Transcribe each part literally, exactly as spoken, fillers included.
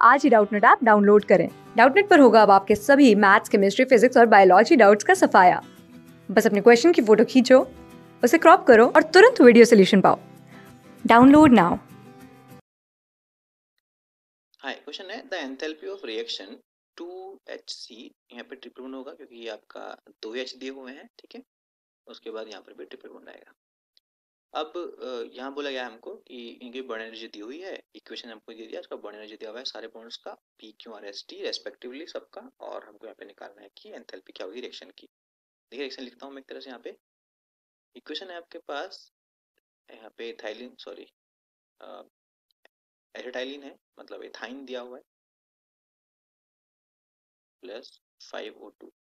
आज ही Doubtnut app download करें। डाउटनेट पर होगा अब आपके सभी मैथ्स, केमिस्ट्री, फिजिक्स और बायोलॉजी डाउट्स का सफाया। बस अपने क्वेश्चन की फोटो खींचो, उसे क्रॉप करो और तुरंत वीडियो सोल्यूशन पाओ। Download now. हाय, क्वेश्चन है the enthalpy of reaction two H C, यहाँ पे ट्रिपल बॉन्ड होगा क्योंकि ये आपका दो एच दिए हुए हैं, ठीक है। उसके बाद यहाँ पर भी ट्रिपल बॉन्ड आएगा। अब यहाँ बोला गया हमको कि इनकी बॉन्ड एनर्जी दी हुई है, इक्वेशन हमको दे दिया, इसका बॉन्ड एनर्जी दिया हुआ है सारे बॉन्ड्स का, P Q R S T respectively सबका, और हमको यहाँ पे निकालना है कि एंथैल्पी क्या होगी रिएक्शन की। देखिए रिएक्शन लिखता हूँ मैं एक तरह से, यहाँ पे इक्वेशन है आपके पास, यहाँ पे इथाइलिन सॉरी एसिटाइलिन है, मतलब इथाइन दिया हुआ है, प्लस फाइव ओ टू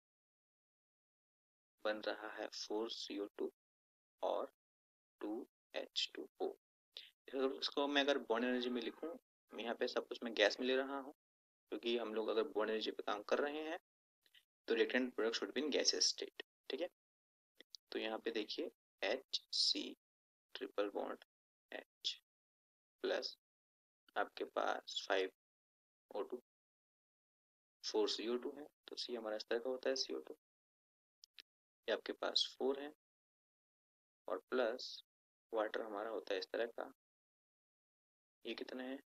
बन रहा है फोर सी ओ टू और टू एच टू ओ। इसको मैं अगर बॉन्ड एनर्जी में लिखूं, मैं यहाँ पे सब कुछ मैं गैस में ले रहा हूँ, क्योंकि हम लोग अगर बॉन्ड एनर्जी पे काम कर रहे हैं तो reactant product should be in gaseous state, ठीक है। तो यहाँ पे देखिए H C triple bond H plus आपके पास five O two, four C O two है, तो सी हमारा इस तरह का होता है सी ओ टू, ये आपके पास फोर है, और प्लस वाटर हमारा होता है इस तरह का, ये कितने हैं,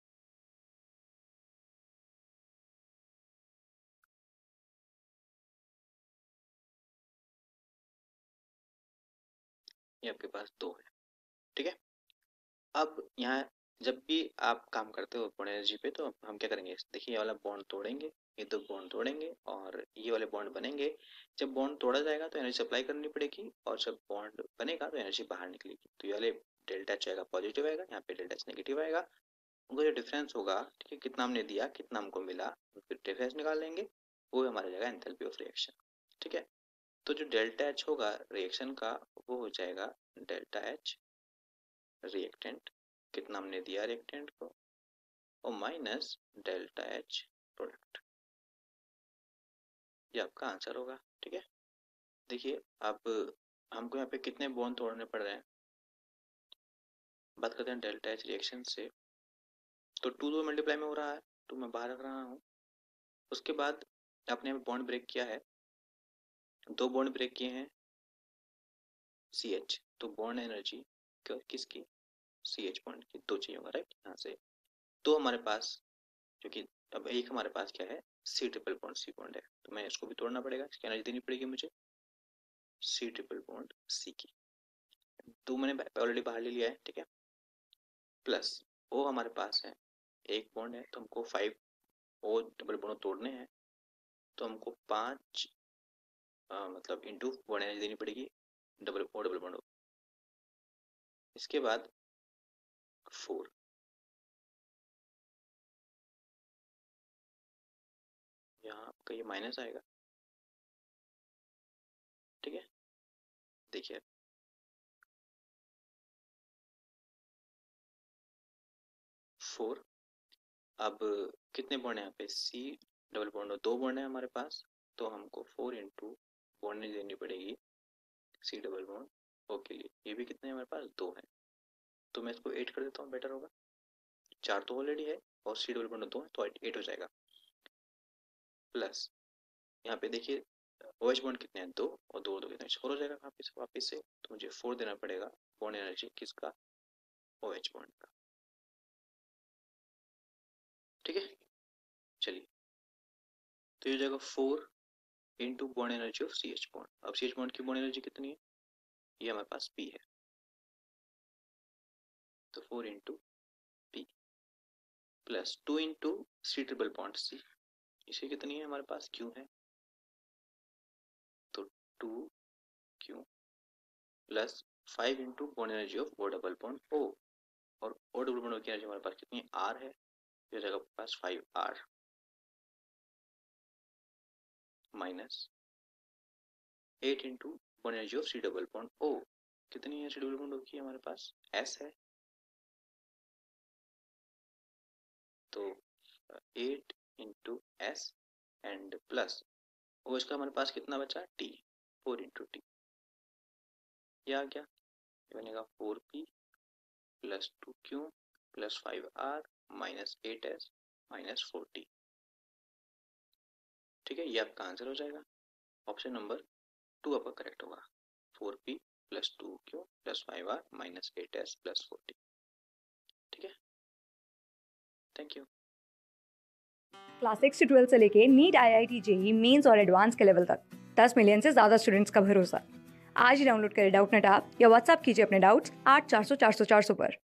ये आपके पास दो है, ठीक है। अब यहाँ जब भी आप काम करते हो बॉन्ड एनर्जी पे, तो हम क्या करेंगे, देखिए ये वाला बॉन्ड तोड़ेंगे, ये दो बॉन्ड तोड़ेंगे और ये वाले बॉन्ड बनेंगे। जब बॉन्ड तोड़ा जाएगा तो एनर्जी सप्लाई करनी पड़ेगी, और जब बॉन्ड बनेगा तो एनर्जी बाहर निकलेगी। तो ये वाले डेल्टा एच आएगा पॉजिटिव आएगा, यहाँ पे डेल्टा एच नेगेटिव आएगा। उनका जो डिफरेंस होगा, ठीक है, कितना हमने दिया कितना हमको मिला, फिर डिफरेंस निकाल लेंगे, वो हमारा जाएगा एंथैल्पी ऑफ रिएक्शन, ठीक है। तो जो डेल्टा एच होगा रिएक्शन का, वो हो जाएगा डेल्टा एच रिएक्टेंट, कितना हमने दिया रिएक्टेंट को, और माइनस डेल्टा एच प्रोडक्ट, ये आपका आंसर होगा, ठीक है। देखिए अब हमको यहाँ पे कितने बॉन्ड तोड़ने पड़ रहे हैं, बात करते हैं डेल्टा एच रिएक्शन से। तो टू दो मल्टीप्लाई में हो रहा है, टू मैं बाहर रख रहा हूँ। उसके बाद आपने यहाँ बॉन्ड ब्रेक किया है, दो बॉन्ड ब्रेक किए हैं सी एच, तो बॉन्ड एनर्जी किसकी, सी एच बॉन्ड की दो चाहिए होगा, राइट, यहाँ से। तो हमारे पास, क्योंकि अब एक हमारे पास क्या है, C triple bond C bond है, तो मैं इसको भी तोड़ना पड़ेगा, इसकी एनर्जी देनी पड़ेगी मुझे सी ट्रिपल बॉन्ड सी की, तो मैंने ऑलरेडी बाहर ले लिया है, ठीक है। प्लस ओ हमारे पास है, एक बॉन्ड है, तो हमको फाइव ओ डबल बॉन्ड तोड़ने हैं, तो हमको पाँच मतलब इंटू बॉन्ड एनर्जी देनी पड़ेगी डबल ओ डबल बॉन्ड। इसके बाद फोर, यहाँ आपका ये माइनस आएगा, ठीक है। देखिए फोर, अब कितने बॉन्ड है यहाँ पे, सी डबल बॉन्ड, दो बॉन्ड है हमारे पास, तो हमको फोर इंटू बॉन्ड एनर्जी देनी पड़ेगी सी डबल बॉन्ड ओ के लिए, ये भी कितने हमारे पास दो है, तो मैं इसको एट कर देता हूँ, बेटर होगा, चार तो ऑलरेडी है और सी डबल बॉन्ड दो है, तो एट हो जाएगा। प्लस यहाँ पे देखिए ओ एच बॉन्ड कितने हैं, दो, और दो दो कितने, फोर हो जाएगा वापिस वापिस से, तो मुझे फोर देना पड़ेगा बॉन्ड एनर्जी किसका, ओ एच बॉन्ड का, ठीक है। चलिए तो ये हो जाएगा four into bond energy of C H bond. अब सी एच बॉन्ड की बॉन्ड एनर्जी कितनी है, ये हमारे पास पी है, तो four into P plus two into C triple bond C, इसे कितनी है हमारे पास, क्यू है, तो two Q plus five into bond energy of O double bond O, और ओ डबल बॉन्ड की एनर्जी हमारे पास कितनी है, आर है, ये हो जाएगा पास five R minus eight into bond energy of C double bond O, कितनी है सी डबल बॉन्ड ओ की हमारे पास, एस है, तो eight into S and plus O इसका हमारे पास कितना बचा, टी, फोर इंटू टी, ये आ गया, ये बनेगा four P plus two Q plus five R minus eight S minus forty. ठीक है, ये आपका आंसर हो जाएगा। ऑप्शन नंबर टू आपका करेक्ट होगा। Four P plus two Q plus five R minus eight S plus forty. ठीक है, थैंक यू। क्लास सिक्स से ट्वेल्थ से लेके NEET, I I T, JEE Mains और एडवांस के लेवल तक दस मिलियन से ज्यादा स्टूडेंट्स का भरोसा। आज ही डाउनलोड करें डाउटनेट ऐप या व्हाट्सएप कीजिए अपने डाउट्स आठ चार सौ चार सौ चार सौ पर।